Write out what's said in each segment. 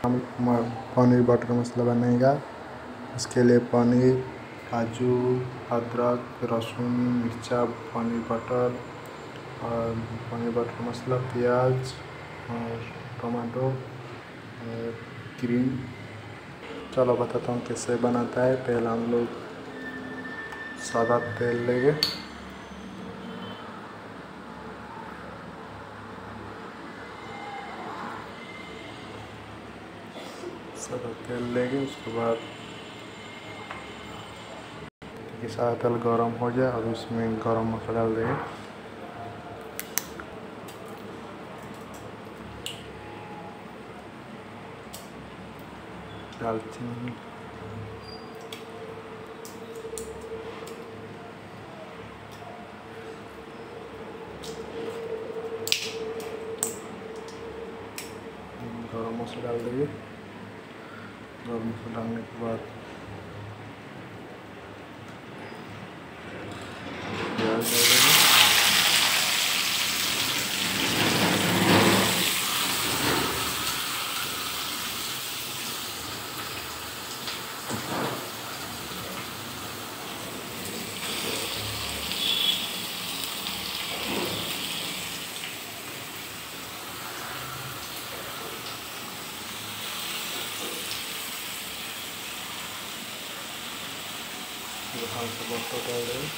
हम पनीर बटर मसाला बनेगा। इसके लिए पनीर, काजू, अदरक, लहसुन, मिर्चा, पनीर बटर और पनीर बटर मसाला, प्याज और टमाटो और क्रीम। चलो बताता हूँ कैसे बनाता है। पहले हम लोग सादा तेल लेंगे, उसके बाद ये सारा तेल गरम हो जाए और उसमें गरम मसाला डाल देंगे। दालचीनी, गरम मसाला डाल देंगे। गरम मसाला डालने के बाद प्याज डाल देंगे। हल्का बटर डाल देंगे।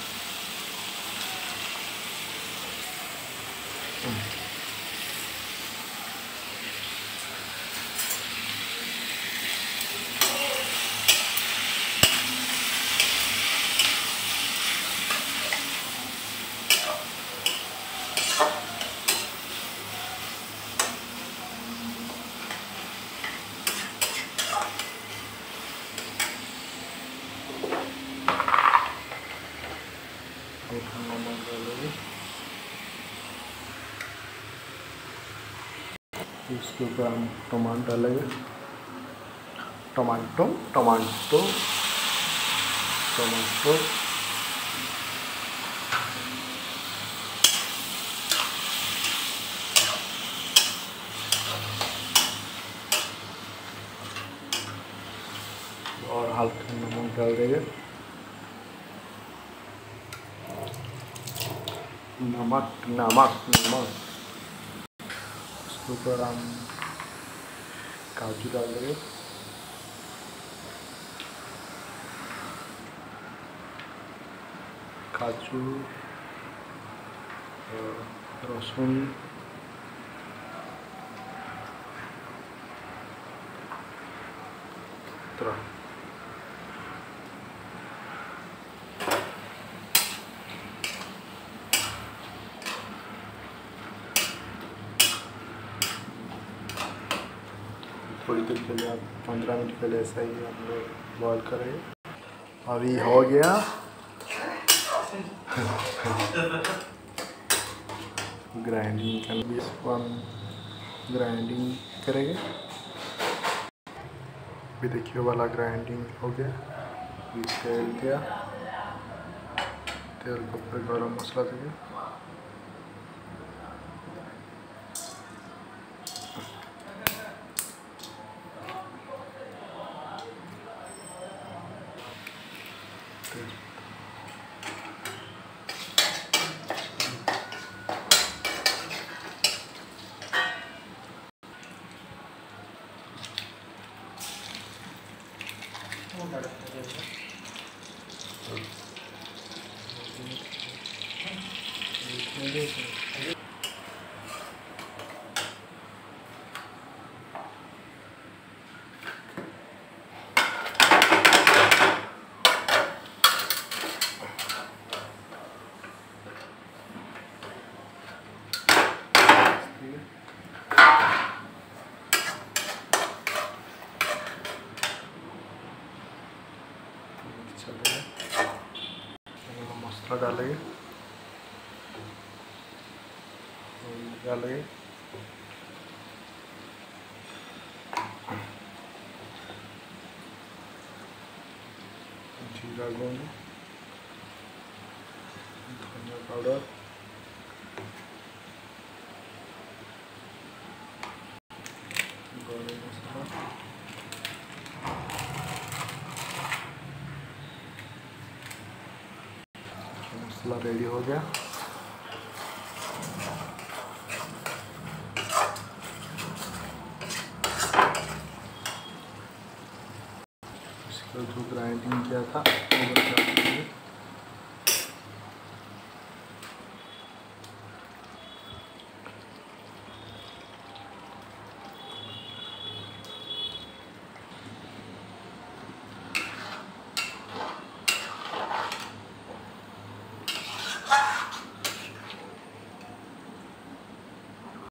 नमक डालेंगे। इसके ऊपर हम टमाटर डालेंगे। टमाटो टमाटो टमाटो और हल्का नमक डाल देंगे। नमक नमक नमक उसके ऊपर हम काजू डाल देंगे। काजू, लहसुन, थोड़ी देर के लिए, 15 मिनट के लिए ऐसा ही हम लोग बॉयल करेंगे। अभी हो गया। ग्राइंडिंग करना, इसको हम ग्राइंडिंग करेंगे। भी देखिए वाला ग्राइंडिंग हो गया। तेल दिया, तेल के ऊपर गरम मसाला देंगे। मसाला डालेंगे, जीरा गुंड, धनिया पाउडर, गरम मसाला, मसाला रेडी हो गया। इसको जो ग्राइंडिंग किया था